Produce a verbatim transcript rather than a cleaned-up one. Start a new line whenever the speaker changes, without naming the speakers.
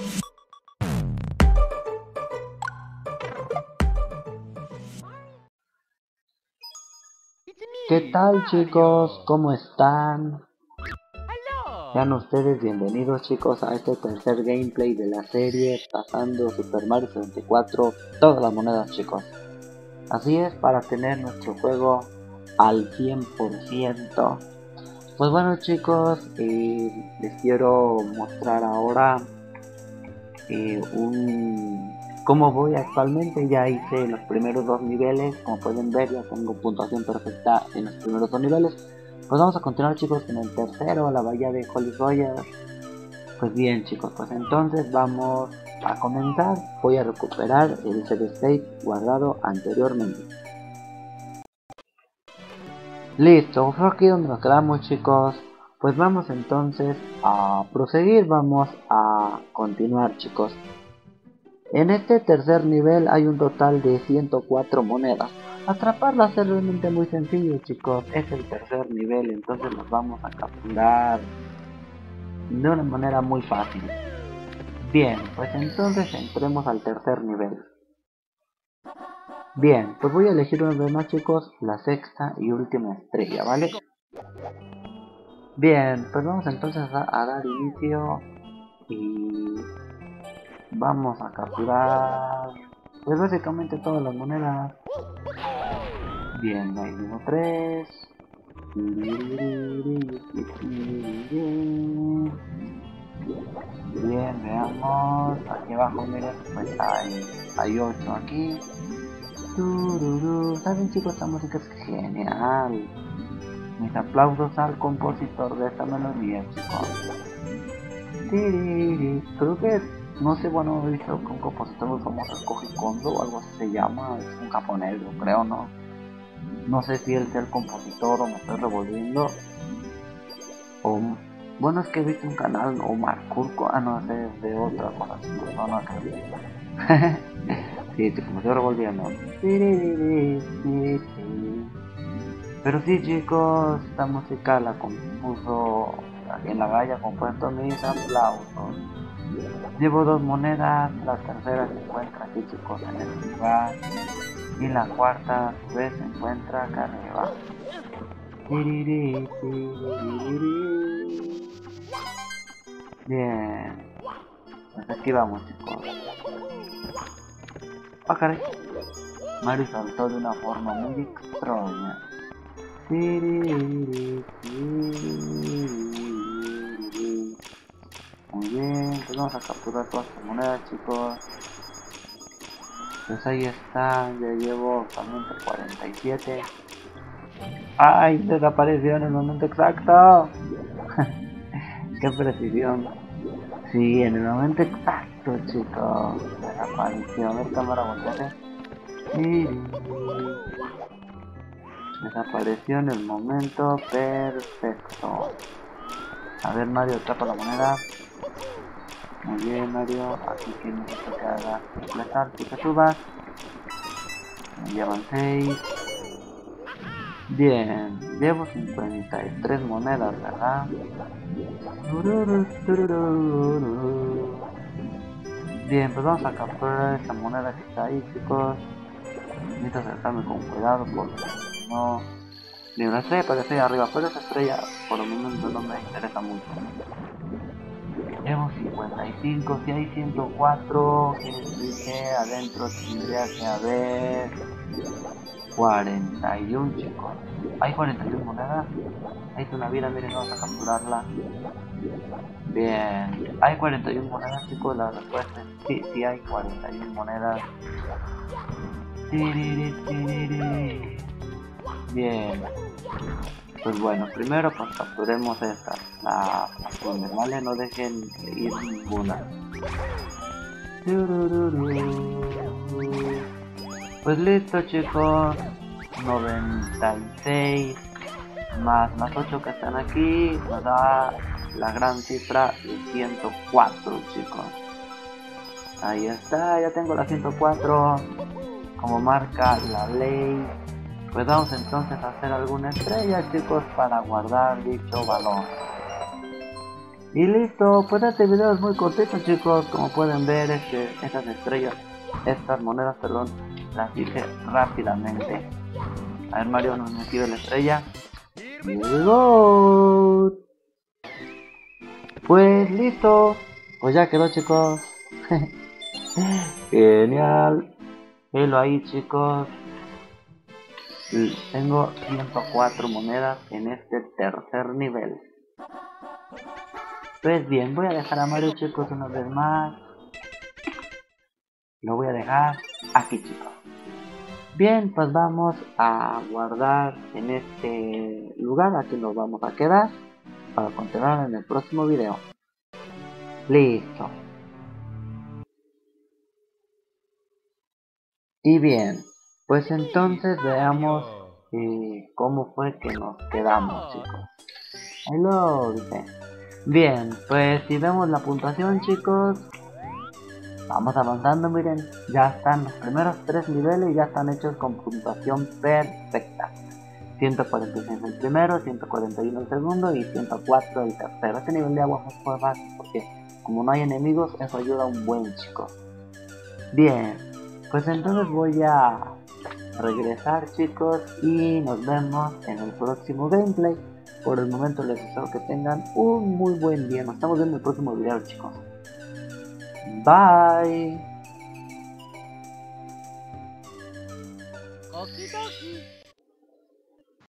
¿Qué tal, chicos? ¿Cómo están? Sean ustedes bienvenidos, chicos, a este tercer gameplay de la serie pasando Super Mario sesenta y cuatro todas las monedas, chicos. Así es, para tener nuestro juego al cien por ciento. Pues bueno, chicos, eh, les quiero mostrar ahora eh, un cómo voy actualmente. Ya hice los primeros dos niveles, como pueden ver ya tengo puntuación perfecta en los primeros dos niveles. Pues vamos a continuar, chicos, con el tercero, la bahía de Holy Roger. Pues bien, chicos, pues entonces vamos a comenzar. Voy a recuperar el save state guardado anteriormente. Listo, fue aquí donde nos quedamos, chicos. Pues vamos entonces a proseguir, vamos a continuar, chicos. En este tercer nivel hay un total de ciento cuatro monedas. Atraparlas es realmente muy sencillo, chicos. Es el tercer nivel, entonces los vamos a capturar de una manera muy fácil. Bien, pues entonces entremos al tercer nivel. Bien, pues voy a elegir una vez más, chicos, la sexta y última estrella, ¿vale? Bien, pues vamos entonces a, a dar inicio y vamos a capturar pues básicamente todas las monedas. Bien, ahí mismo tres. Bien, veamos. Aquí abajo, miren, pues hay, hay ocho aquí. ¿Saben, chicos? Esta música es genial. Mis aplausos al compositor de esta melodía, chicos. Creo que, no sé, bueno, he visto que un compositor muy famoso es Koji Kondo o algo así se llama. Es un japonés, yo creo, ¿no? No sé si él sea el compositor o me estoy revolviendo. O, bueno, es que he visto un canal, o Marcurco, ah, no sé, de otra cosa, no, no, creo. Sí, tipo, me estoy revolviendo. Pero sí, chicos, esta música la compuso aquí en la valla, compuesto mis aplausos. Llevo dos monedas, la tercera se encuentra aquí, chicos, en el lugar. Y la cuarta a su vez se encuentra acá arriba. Bien, pues aquí vamos, chicos. Ah, caray, Mario saltó de una forma muy extraña. Muy bien, pues vamos a capturar todas las monedas, chicos. Pues ahí está, ya llevo actualmente cuarenta y siete. ¡Ay! Desapareció en el momento exacto. ¡Qué precisión! Sí, en el momento exacto, chicos. Desapareció. A ver, cámara, volteate. Desapareció en el momento perfecto. A ver, Mario, atrapa la moneda. Muy bien, Mario. Aquí que necesito que hagas completar, que te subas. Me llevan seis. Bien, llevo cincuenta y tres monedas, ¿verdad? Bien, pues vamos a capturar esa moneda que está ahí, chicos. Necesito acercarme con cuidado porque no... Ni una estrella, pero estoy arriba, pero esa estrella por el momento no me interesa mucho. Llevo cincuenta y cinco, si hay ciento cuatro, quiere decir que adentro tendría que haber cuarenta y uno, chicos. Hay cuarenta y una monedas. Ahí está una vida, miren, vamos a capturarla. Bien, hay cuarenta y una monedas, chicos. La respuesta es sí, sí hay cuarenta y una monedas. Bien, pues bueno, primero pues capturemos estas, las azules, ¿vale? No dejen de ir ninguna. Pues listo, chicos. noventa y seis más las ocho que están aquí nos da la gran cifra de ciento cuatro, chicos. Ahí está, ya tengo la ciento cuatro como marca la ley. Pues vamos entonces a hacer alguna estrella, chicos, para guardar dicho valor. Y listo, pues este video es muy cortito, chicos. Como pueden ver, este, estas estrellas, estas monedas, perdón, las hice rápidamente. A ver, Mario, nos metió la estrella. ¡Llegó! Pues listo, pues ya quedó, chicos. Genial. Velo ahí, chicos. Tengo ciento cuatro monedas en este tercer nivel. Pues bien, voy a dejar a Mario, chicos, una vez más. Lo voy a dejar aquí, chicos. Bien, pues vamos a guardar en este lugar. Aquí nos vamos a quedar para continuar en el próximo video. Listo. Y bien, pues entonces veamos eh, cómo fue que nos quedamos, chicos. Hello, dice. Bien, pues si vemos la puntuación, chicos, vamos avanzando. Miren, ya están los primeros tres niveles y ya están hechos con puntuación perfecta. ciento cuarenta y seis el primero, ciento cuarenta y uno el segundo y ciento cuatro el tercero. Este nivel de agua fue fácil porque como no hay enemigos, eso ayuda un buen, chicos. Bien, pues entonces voy a regresar, chicos, y nos vemos en el próximo gameplay. Por el momento les deseo que tengan un muy buen día. Nos estamos viendo en el próximo video, chicos. Bye.
Okidoki.